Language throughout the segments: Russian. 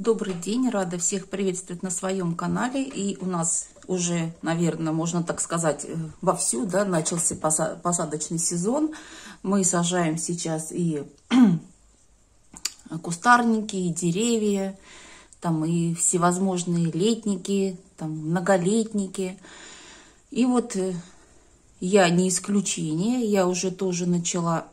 Добрый день, рада всех приветствовать на своем канале. И у нас уже, наверное, можно так сказать, вовсю, да, начался посадочный сезон. Мы сажаем сейчас и кустарники, и деревья, там и всевозможные летники, там многолетники. И вот я не исключение, я уже тоже начала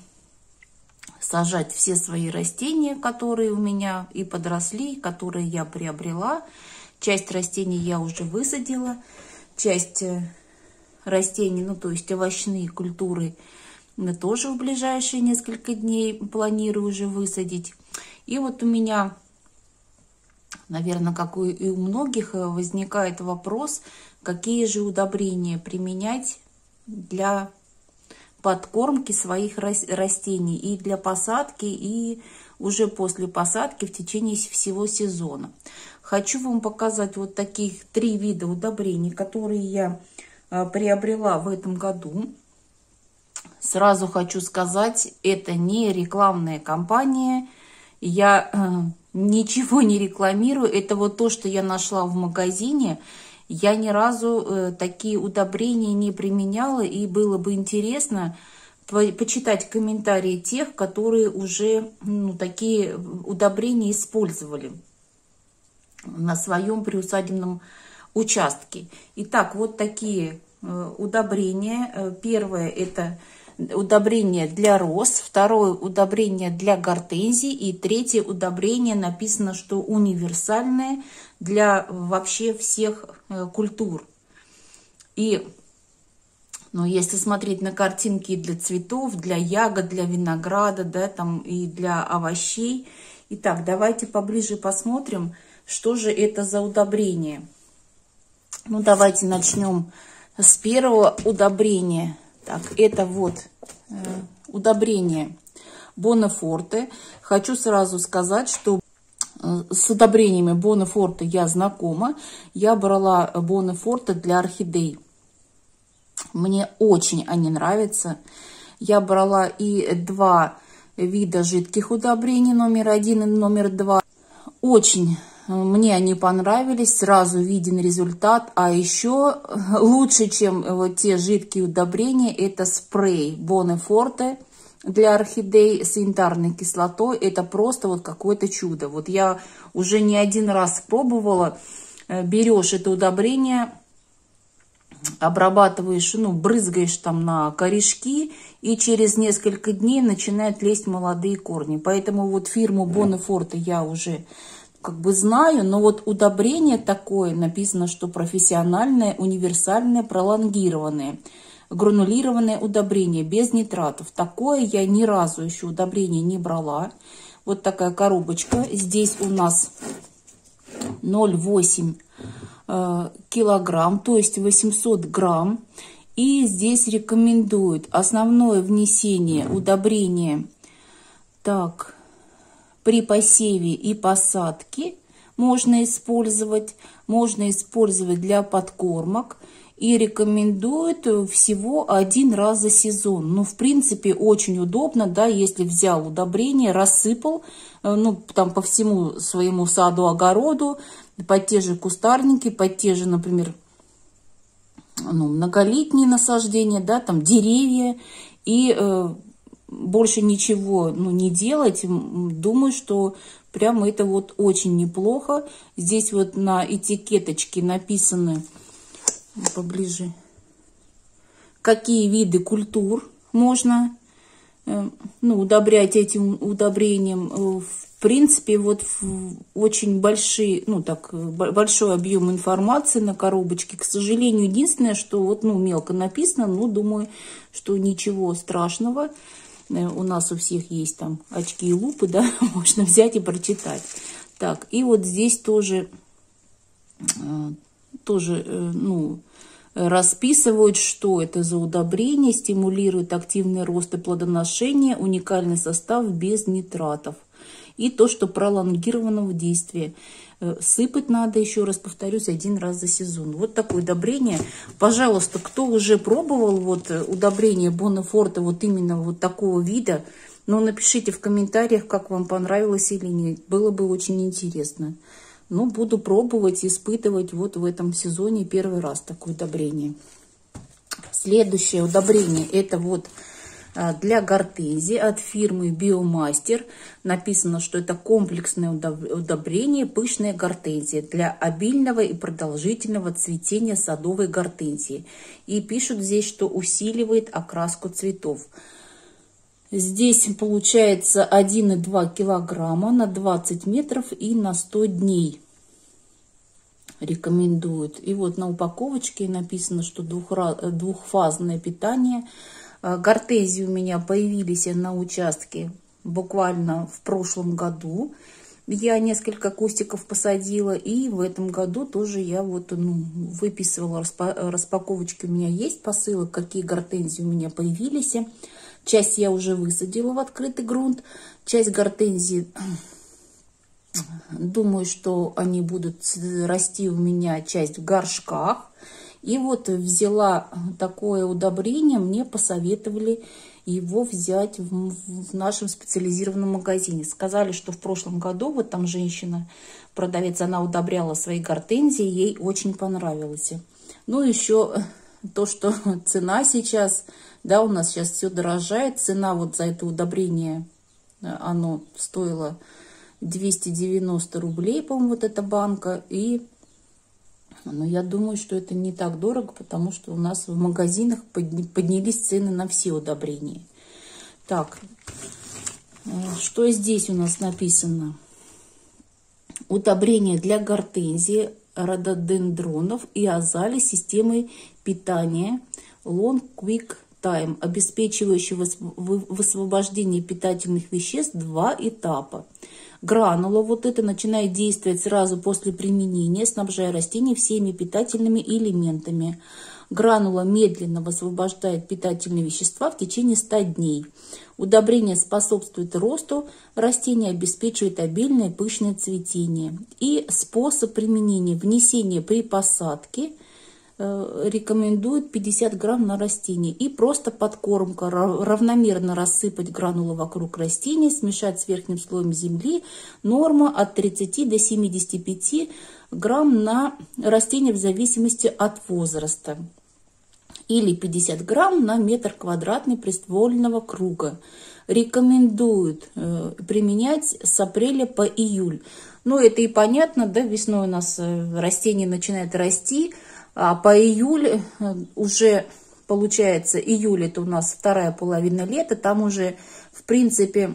сажать все свои растения, которые у меня и подросли, которые я приобрела. Часть растений я уже высадила, часть растений, ну то есть овощные культуры, тоже в ближайшие несколько дней планирую уже высадить. И вот у меня, наверное, как и у многих, возникает вопрос, какие же удобрения применять для подкормки своих растений и для посадки, и уже после посадки в течение всего сезона. Хочу вам показать вот таких 3 вида удобрений, которые я приобрела в этом году. Сразу хочу сказать, это не рекламная кампания, я ничего не рекламирую, это вот то, что я нашла в магазине. Я ни разу такие удобрения не применяла, и было бы интересно почитать комментарии тех, которые уже такие удобрения использовали на своем приусадебном участке. Итак, вот такие удобрения. Первое — это удобрение для роз, второе — удобрение для гортензий, и третье удобрение написано, что универсальное для вообще всех культур. И если смотреть на картинки для цветов, для ягод, для винограда, да, там и для овощей. Итак, давайте поближе посмотрим, что же это за удобрение. Давайте начнем с первого удобрения. Так, это вот удобрение Бонафорте. Хочу сразу сказать, что с удобрениями Бонафорте я знакома. Я брала Бонафорте для орхидей. Мне очень они нравятся. Я брала и 2 вида жидких удобрений, номер 1 и номер 2. Очень мне они понравились, сразу виден результат. А еще лучше, чем вот те жидкие удобрения, это спрей Бонафорте для орхидей с янтарной кислотой. Это просто вот какое-то чудо. Вот я уже не один раз пробовала. Берешь это удобрение, обрабатываешь, брызгаешь там на корешки, и через несколько дней начинают лезть молодые корни. Поэтому вот фирму Бонафорте я уже знаю, но вот удобрение такое, написано, что профессиональное, универсальное, пролонгированное, гранулированное удобрение без нитратов. Такое я ни разу еще удобрение не брала. Вот такая коробочка. Здесь у нас 0,8 килограмм, то есть 800 грамм. И здесь рекомендуют основное внесение удобрения при посеве и посадке можно использовать для подкормок. И рекомендуют всего 1 раз за сезон. В принципе, очень удобно, да, если взял удобрение, рассыпал, там по всему своему саду, огороду, под те же кустарники, под те же, например, многолетние насаждения, да, там деревья, и больше ничего, не делать. Думаю, что прямо это вот очень неплохо. Здесь вот на этикеточке написаны, поближе, какие виды культур можно удобрять этим удобрением. В принципе, вот очень большой объем информации на коробочке. К сожалению, единственное, что вот мелко написано, думаю, что ничего страшного. У нас у всех есть там очки и лупы, да, можно взять и прочитать. Так, и вот здесь тоже расписывают, что это за удобрение, стимулирует активный рост и плодоношение, уникальный состав без нитратов. И то, что пролонгировано в действии. Сыпать надо, еще раз повторюсь, 1 раз за сезон. Вот такое удобрение. Пожалуйста, кто уже пробовал вот удобрение Бонафорте вот именно вот такого вида, Но напишите в комментариях, как вам понравилось или нет. Было бы очень интересно. Ну, буду пробовать, испытывать вот в этом сезоне первый раз такое удобрение. Следующее удобрение это вот для гортензии от фирмы Биомастер. Написано, что это комплексное удобрение пышная гортензия для обильного и продолжительного цветения садовой гортензии. И пишут здесь, что усиливает окраску цветов. Здесь получается 1,2 килограмма на 20 метров и на 100 дней. Рекомендуют. И вот на упаковочке написано, что двухфазное питание. Гортензии у меня появились на участке буквально в прошлом году. Я несколько кустиков посадила. И в этом году тоже я вот выписывала распаковочки. У меня есть посылок, какие гортензии у меня появились. Часть я уже высадила в открытый грунт. Часть гортензий, думаю, что они будут расти у меня часть в горшках. И вот взяла такое удобрение, мне посоветовали его взять в нашем специализированном магазине. Сказали, что в прошлом году, вот там женщина, продавец, она удобряла свои гортензии, ей очень понравилось. Ну, еще то, что цена сейчас, да, у нас сейчас все дорожает. Цена вот за это удобрение, оно стоило 290 рублей, по-моему, вот эта банка. И я думаю, что это не так дорого, потому что у нас в магазинах поднялись цены на все удобрения. Так, что здесь у нас написано? Удобрение для гортензии, рододендронов и азалий системой питания Long Quick Time, обеспечивающий высвобождение питательных веществ 2 этапа. Гранула вот это начинает действовать сразу после применения, снабжая растения всеми питательными элементами. Гранула медленно высвобождает питательные вещества в течение 100 дней. Удобрение способствует росту растения, обеспечивает обильное пышное цветение. И способ применения: внесение при посадке. Рекомендуют 50 грамм на растение. И просто подкормка. Равномерно рассыпать гранулы вокруг растения, смешать с верхним слоем земли. Норма от 30 до 75 грамм на растение в зависимости от возраста. Или 50 грамм на метр квадратный приствольного круга. Рекомендуют применять с апреля по июль. Ну, это и понятно, да, весной у нас растение начинает расти. А по июль уже, получается, июль это у нас вторая половина лета, там уже, в принципе,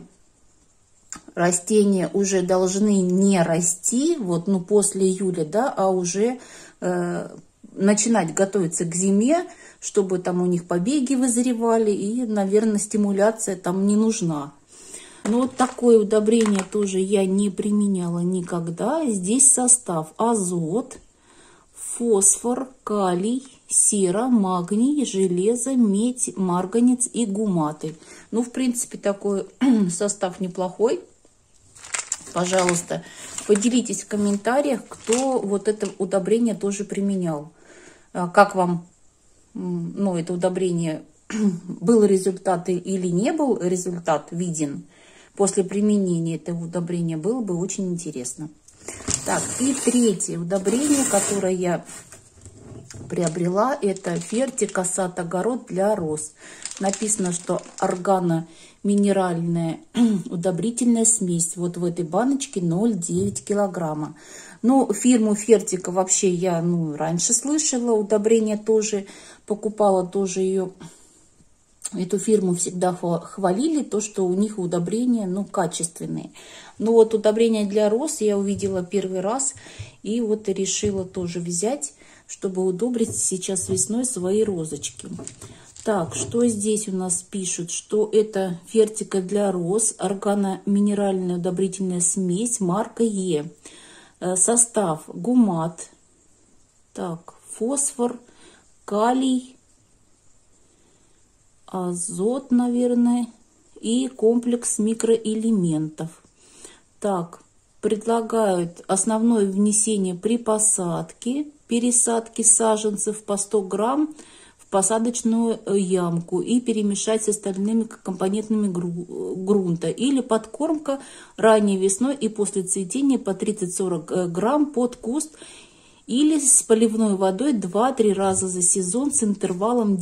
растения уже должны не расти, вот, ну, после июля, да, а уже начинать готовиться к зиме, чтобы там у них побеги вызревали, и, наверное, стимуляция там не нужна. Но вот такое удобрение тоже я не применяла никогда. Здесь состав: азот, фосфор, калий, сера, магний, железо, медь, марганец и гуматы. Ну, в принципе, такой состав неплохой. Пожалуйста, поделитесь в комментариях, кто вот это удобрение тоже применял. Как вам, ну, это удобрение, был результат или не был результат виден после применения этого удобрения, было бы очень интересно. Так, и третье удобрение, которое я приобрела, это Фертикасат огород для роз. Написано, что органоминеральная удобрительная смесь. Вот в этой баночке 0,9 килограмма. Ну, фирму Фертика вообще я раньше слышала. Удобрение тоже покупала, тоже ее. Эту фирму всегда хвалили, то, что у них удобрения, качественные. Но вот удобрения для роз я увидела первый раз. И вот решила тоже взять, чтобы удобрить сейчас весной свои розочки. Так, что здесь у нас пишут? Что это Фертика для роз, органоминеральная удобрительная смесь, марка Е. Состав: гумат, так, фосфор, калий, азот, наверное, и комплекс микроэлементов. Так, предлагают основное внесение при посадке, пересадке саженцев по 100 грамм в посадочную ямку и перемешать с остальными компонентами грунта. Или подкормка ранней весной и после цветения по 30-40 грамм под куст. Или с поливной водой 2-3 раза за сезон с интервалом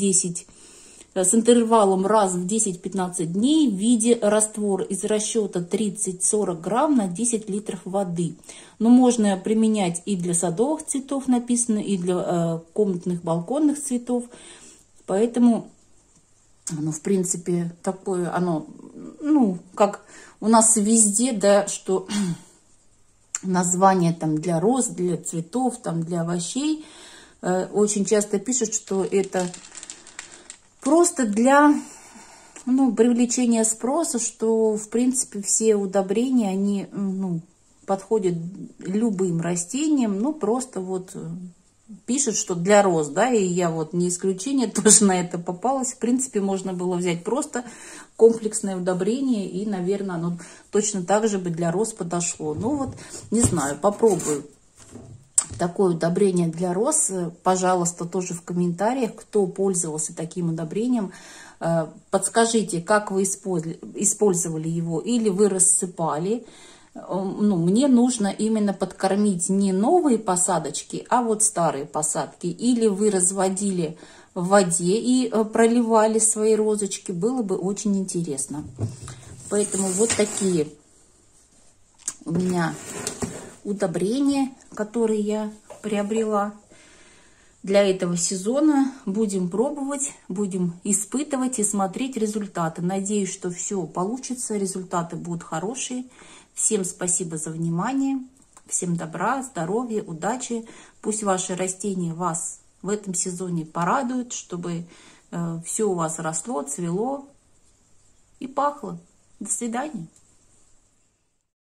раз в 10-15 дней в виде раствора из расчета 30-40 грамм на 10 литров воды. Но можно применять и для садовых цветов, написано, и для комнатных балконных цветов. Поэтому, ну, в принципе, такое оно, ну, как у нас везде, да, что название там для роз, для цветов, там для овощей, очень часто пишут, что это просто для, ну, привлечения спроса, что, в принципе, все удобрения, они, ну, подходят любым растениям, ну, просто вот пишут, что для роз, да, и я вот не исключение, тоже на это попалась. В принципе, можно было взять просто комплексное удобрение, и, наверное, оно точно так же бы для роз подошло. Ну, вот, не знаю, попробую такое удобрение для роз. Пожалуйста, тоже в комментариях, кто пользовался таким удобрением, подскажите, как вы использовали его, или вы рассыпали. Ну, мне нужно именно подкормить не новые посадочки, а вот старые посадки. Или вы разводили в воде и проливали свои розочки, было бы очень интересно. Поэтому вот такие у меня удобрения, которые я приобрела для этого сезона. Будем пробовать, будем испытывать и смотреть результаты. Надеюсь, что все получится, результаты будут хорошие. Всем спасибо за внимание. Всем добра, здоровья, удачи. Пусть ваши растения вас в этом сезоне порадуют, чтобы все у вас росло, цвело и пахло. До свидания.